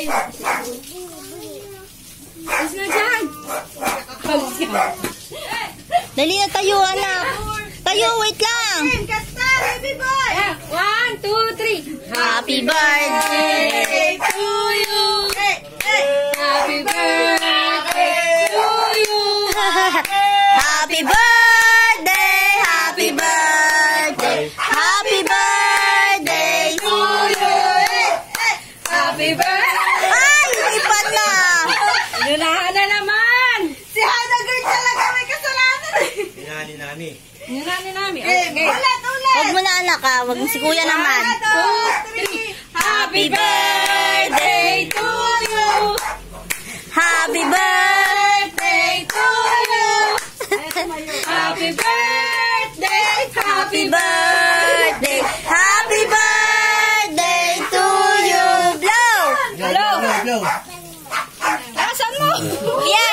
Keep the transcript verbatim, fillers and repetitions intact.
Ayos na dyan. Dali na tayo, anak. Tayo, wait lang. Kasta, baby boy. One, two, three. Happy birthday to you. Happy birthday to you. Happy birthday, happy birthday, happy birthday to you. Happy birthday. Ay, ipat na. Inunahan na naman. Si Hana girl talaga may kasalanan. Nani, nani. Inunahan namin. Okay. Ulit, ulit. Huwag mo na, anak, ha. Huwag mo si kuya naman. One, two, three. Happy birthday to you. Happy birthday to you. Happy birthday. Happy birthday, happy birthday to you. Blow! Blow, blow, blow. Asan mo? Yeah!